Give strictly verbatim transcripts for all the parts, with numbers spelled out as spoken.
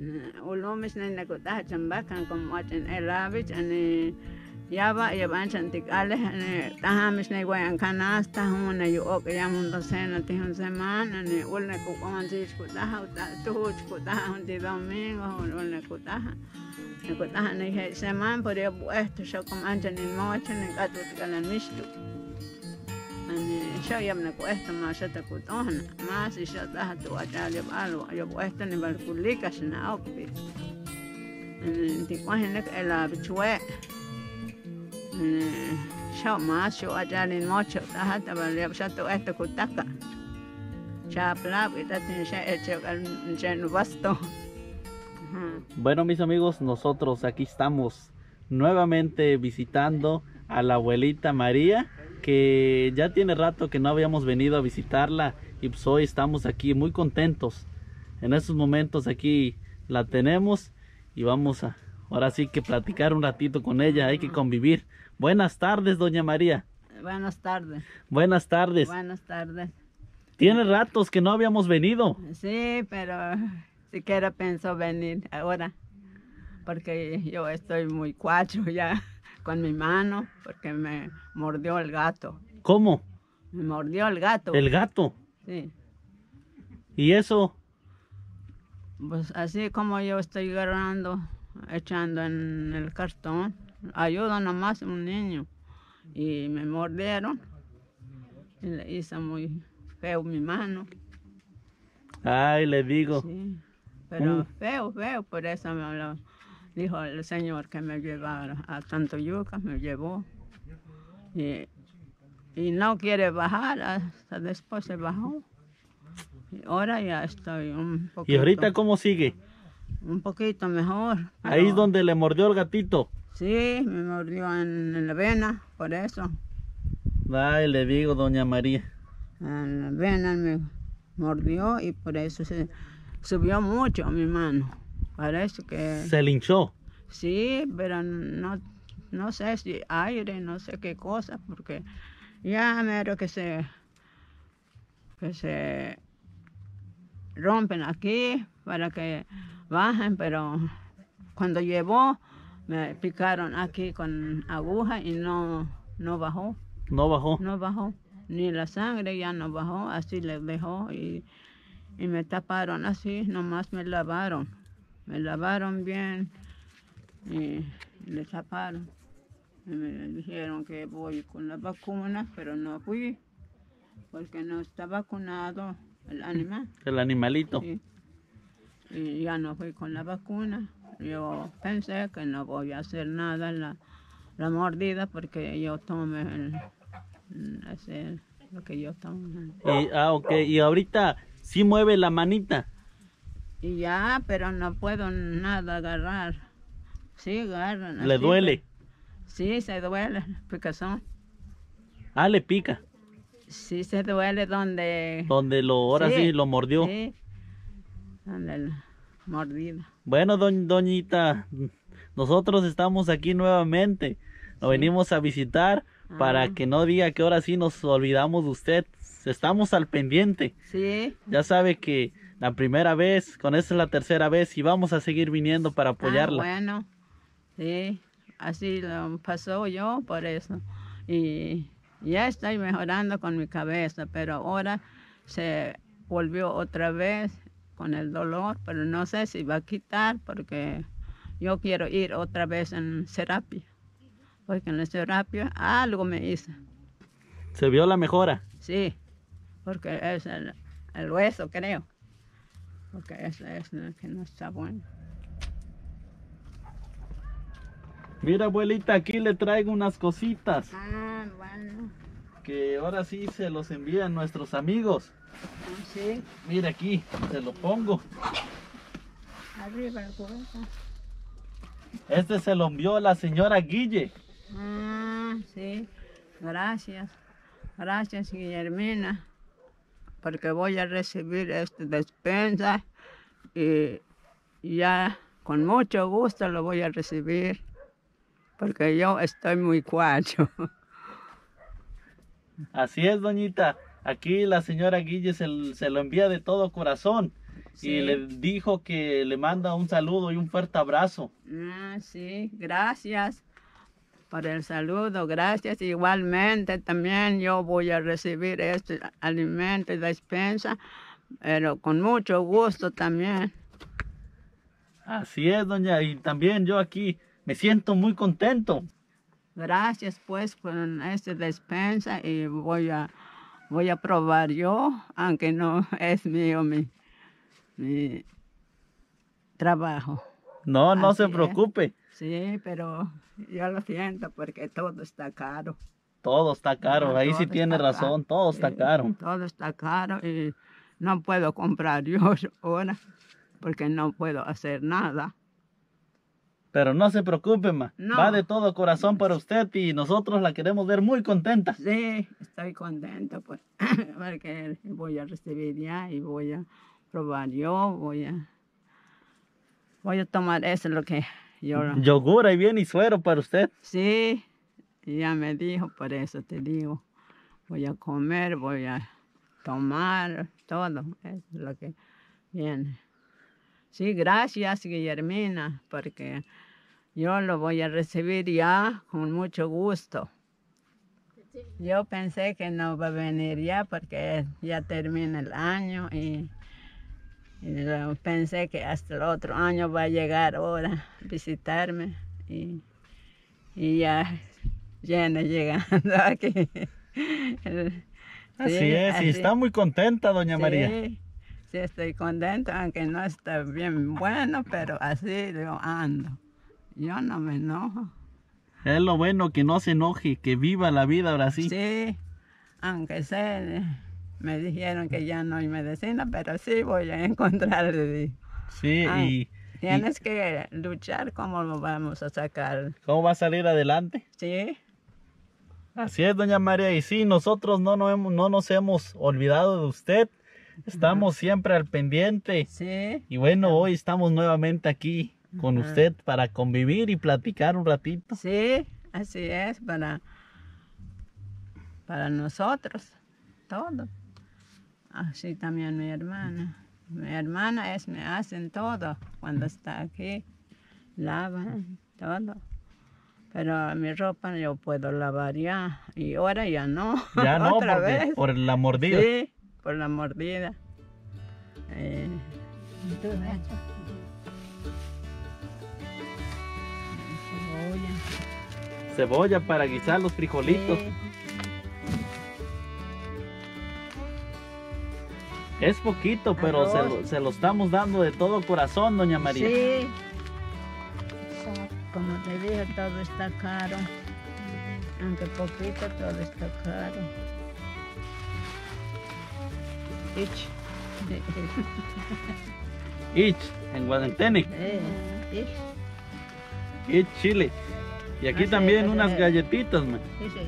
Ulumis na nakutaha chambakan como achen elavich ani yaba yaban chanticales ani tahamis na guayan canasta una yo ok yamun docena tihun semana ani ulna kukuman sis kutaha tuhuch kutaha un di domingo ulna kutaha nakutaha ni he semana por yo puesto yo como anchan en mocha ni katut kalan mistu ani yo yam na puesto más yo te kutona más y yo taha tu achal yo algo yo puesto ni balkulikas na okpi ani tikuahin el abichue شو ما شو أجاني الموت تحت بل شتو إحتى كتاكا شابلا بيتاتين شيء شيء basto. Bueno, mis amigos, nosotros aquí estamos nuevamente visitando a la abuelita María, que ya tiene rato que no habíamos venido a visitarla y pues hoy estamos aquí muy contentos. En estos momentos aquí la tenemos y vamos a ahora sí que platicar un ratito con ella, hay que convivir. Buenas tardes, doña María. Buenas tardes. Buenas tardes. Buenas tardes. Tiene ratos que no habíamos venido. Sí, pero siquiera pensó venir ahora, porque yo estoy muy cuacho ya con mi mano, porque me mordió el gato. ¿Cómo? Me mordió el gato. ¿El gato? Sí. ¿Y eso? Pues así como yo estoy agarrando, echando en el cartón, ayuda nomás a un niño y me mordieron y le hizo muy feo mi mano. Ay, le digo. Sí, pero Mm. feo, feo, por eso me lo dijo el señor que me llevara a Tantoyuca, me llevó y, y no quiere bajar, hasta después se bajó y ahora ya estoy un poquito. ¿Y ahorita cómo sigue? Un poquito mejor. Pero... Ahí es donde le mordió el gatito. Sí, me mordió en, en la vena, por eso. Ay, le digo, doña María. En la vena me mordió y por eso se subió mucho mi mano. Parece que... ¿Se linchó? Sí, pero no, no sé si aire, no sé qué cosa, porque ya mero que se... que se rompen aquí para que bajen, pero cuando llevó me picaron aquí con aguja y no, no bajó. ¿No bajó? No bajó, ni la sangre ya no bajó, así le dejó y, y me taparon así, nomás me lavaron. Me lavaron bien y le taparon. Y me dijeron que voy con la vacuna, pero no fui, porque no está vacunado el animal. El animalito. Sí. Y ya no fui con la vacuna. Yo pensé que no voy a hacer nada la, la mordida porque yo tomo el, el, lo que yo tomo. Y, ah, ok. Y ahorita sí mueve la manita. Y ya, pero no puedo nada agarrar. Sí, agarran. ¿Le así, duele? Sí, se duele, picazón. Ah, le pica. Sí, se duele donde... Donde lo, ahora sí, sí lo mordió. Sí, donde la mordida. Bueno, do, doñita, nosotros estamos aquí nuevamente. Nos sí. venimos a visitar ah. para que no diga que ahora sí nos olvidamos de usted. Estamos al pendiente. Sí. Ya sabe que la primera vez, con esta es la tercera vez y vamos a seguir viniendo para apoyarla. Ah, bueno, sí, así lo pasó yo por eso. Y ya estoy mejorando con mi cabeza, pero ahora se volvió otra vez con el dolor, pero no sé si va a quitar porque yo quiero ir otra vez en terapia, porque en la terapia algo me hizo. ¿Se vio la mejora? Sí, porque es el, el hueso, creo, porque eso es lo que no está bueno. Mira, abuelita, aquí le traigo unas cositas. Ah, bueno. Que ahora sí se los envían nuestros amigos. Sí. Mira aquí, se lo pongo. Arriba la cubeta. Este se lo envió la señora Guille. Ah, sí. Gracias. Gracias, Guillermina. Porque voy a recibir esta despensa y ya con mucho gusto lo voy a recibir. Porque yo estoy muy cuacho. Así es, doñita. Aquí la señora Guille se, se lo envía de todo corazón. sí. Y le dijo que le manda un saludo y un fuerte abrazo. Ah, sí, gracias por el saludo, gracias. Igualmente también yo voy a recibir este alimento y despensa, pero con mucho gusto también. Así es, doña, y también yo aquí me siento muy contento. Gracias pues por esta despensa y voy a, voy a probar yo, aunque no es mío mi, mi trabajo. No, no Así se preocupe. Es. Sí, pero yo lo siento porque todo está caro. Todo está caro, Ah, ahí todo sí tiene razón, caro. todo Sí, está caro. Todo está caro y no puedo comprar yo ahora porque no puedo hacer nada. Pero no se preocupe, ma. No. Va de todo corazón para usted y nosotros la queremos ver muy contenta. Sí, estoy contento pues, porque voy a recibir ya y voy a probar yo, voy a, voy a tomar eso lo que yo... Yogur y bien y suero para usted. Sí, ya me dijo, por eso te digo, voy a comer, voy a tomar, todo, es lo que viene. Sí, gracias, Guillermina, porque yo lo voy a recibir ya con mucho gusto. Yo pensé que no va a venir ya porque ya termina el año y, y pensé que hasta el otro año va a llegar ahora a visitarme y, y ya viene llegando aquí. Así sí, es, así. Y está muy contenta, doña Sí. María. Sí, estoy contenta, aunque no está bien bueno, pero así yo ando. Yo no me enojo. Es lo bueno, que no se enoje, que viva la vida ahora sí. Sí, aunque sé, me dijeron que ya no hay medicina, pero sí voy a encontrar. Sí, ah, y... Tienes y, que luchar, ¿cómo lo vamos a sacar? ¿Cómo va a salir adelante? Sí. Así es, doña María, y sí, nosotros no, no, hemos, no nos hemos olvidado de usted. Estamos siempre al pendiente. Sí. Y bueno, sí. Hoy estamos nuevamente aquí con uh-huh. usted para convivir y platicar un ratito. Sí, así es, para, para nosotros, todo. Así también mi hermana. Mi hermana es, me hacen todo cuando está aquí. Lavan, todo. Pero mi ropa yo puedo lavar ya. Y ahora ya no. Ya no, otra porque, vez. Por la mordida. Sí, por la mordida. Eh, Cebolla. Cebolla para guisar los frijolitos. Sí. Es poquito, pero se lo, se lo estamos dando de todo corazón, doña María. Sí. Como te dije, todo está caro. Aunque poquito, todo está caro. Ich. Ich, en Guadaltenec. Eh, ich. Ich, Chile. Y aquí ah, también sí, unas sí. galletitas, man. Sí, sí.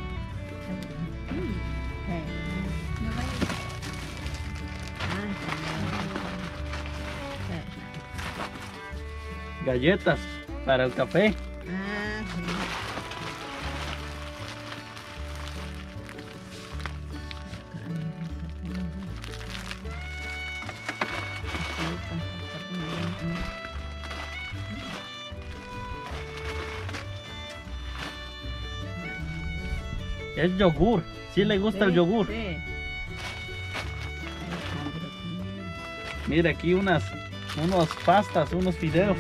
Galletas para el café. Ah, sí. Es yogur. ¿Sí le gusta sí, el yogur? Sí. Mira aquí unas, unas pastas, unos fideos.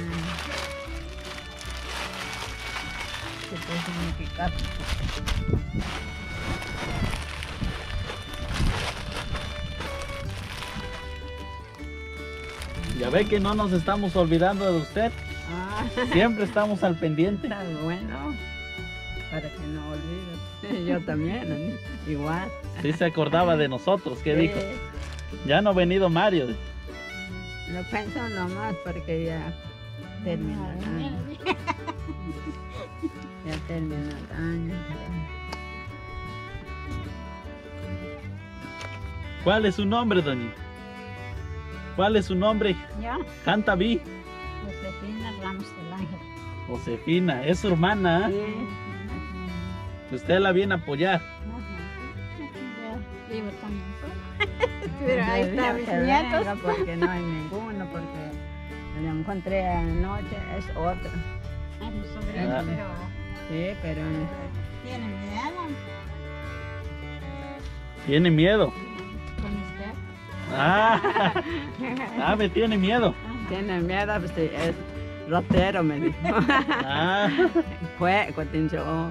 Ya ve que no nos estamos olvidando de usted. Ah. Siempre estamos al pendiente. Está bueno, para que no olvide. Yo también, igual. Sí se acordaba de nosotros, ¿qué sí. dijo? Ya no ha venido Mario. Lo pienso nomás porque ya terminó el año. Ya terminó el año. ¿Cuál es su nombre, doña? ¿Cuál es su nombre? Yo. Canta vi. Josefina Ramos del Ángel. Josefina, es su hermana. Sí. Usted la viene a apoyar. Ajá. Yo vivo también. pero ahí está mis nietos. Porque no hay ninguno, porque lo encontré anoche, es otro. Ay, mi sobrino, Ah. pero Sí, pero tiene miedo Tiene miedo. con usted. Ah, ah, me tiene miedo. tiene miedo, pues sí, es rotero, me dijo. Ah, Fue, cuando yo.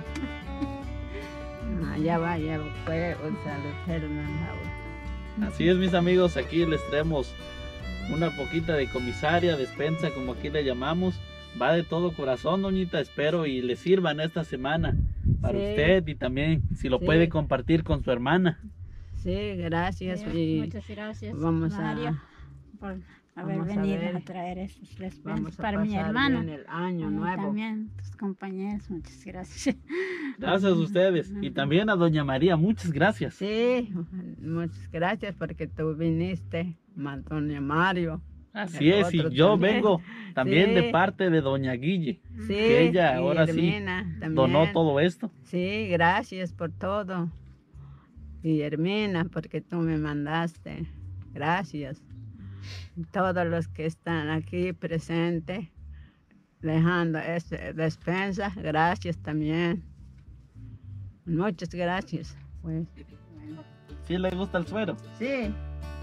Ya va, ya fue, o sea, rotero, no, así es, mis amigos, aquí les traemos una poquita de comisaria, despensa, como aquí le llamamos. Va de todo corazón, doñita, espero y le sirvan esta semana para Sí. usted y también si lo Sí. puede compartir con su hermana. Sí, gracias. Sí, Y muchas gracias, vamos a- María, por haber vamos a venido ver. a, traer estos despensas vamos a para mi pasar hermano. bien el año Y nuevo. también tus compañeros, muchas gracias. Gracias a ustedes y también a doña María, muchas gracias. Sí, muchas gracias porque tú viniste, Antonio Mario. Así El es, y otro yo también. vengo también de Sí. parte de doña Guille, Sí, que ella y ahora sí Hermina también. donó todo esto. Sí, gracias por todo. Y Hermina, porque tú me mandaste. Gracias. Todos los que están aquí presentes, dejando esta despensa, gracias también. Muchas gracias. Pues, ¿Sí le gusta el suero? sí.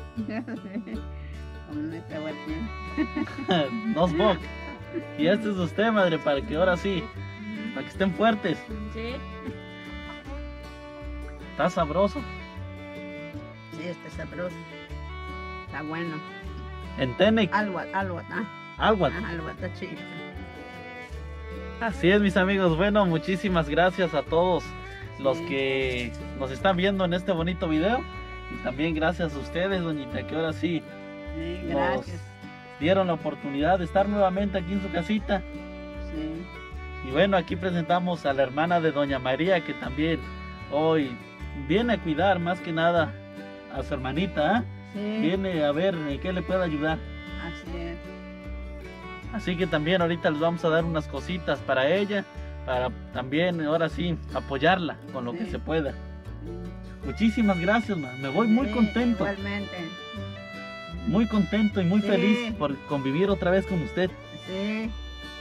Como me pegó el tiempo. Nos bok. Y este es usted, madre, para que ahora sí, para que estén fuertes. Sí, Está sabroso. Sí, este sabroso. Está bueno. En Tenec, Algo, algo, ah, agua. ah, algo está chido. Así es, mis amigos. Bueno, muchísimas gracias a todos los Sí. que nos están viendo en este bonito video. Y también gracias a ustedes, doñita, que ahora sí Sí, nos gracias. dieron la oportunidad de estar nuevamente aquí en su casita. Sí. Y bueno, aquí presentamos a la hermana de doña María, que también hoy viene a cuidar más que nada a su hermanita, ¿ah? Sí, Viene a ver en qué le puede ayudar. así es. Así que también ahorita les vamos a dar unas cositas para ella, para también ahora sí apoyarla con lo que Sí. se pueda. Muchísimas gracias, ma. Me voy muy Sí, contento, Igualmente. muy contento y muy Sí. feliz por convivir otra vez con usted. Sí.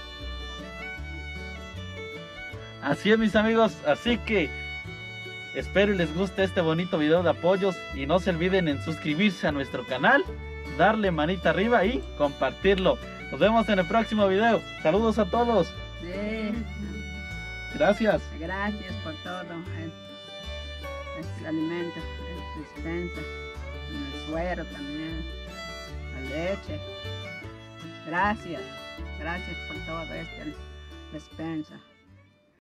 Así es, mis amigos, así que espero y les guste este bonito video de apoyos y no se olviden en suscribirse a nuestro canal, darle manita arriba y compartirlo. Nos vemos en el próximo video. Saludos a todos. Sí. Gracias. Gracias por todo. El, el alimento, el despensa, el suero también, la leche. Gracias. Gracias por todo este despensa.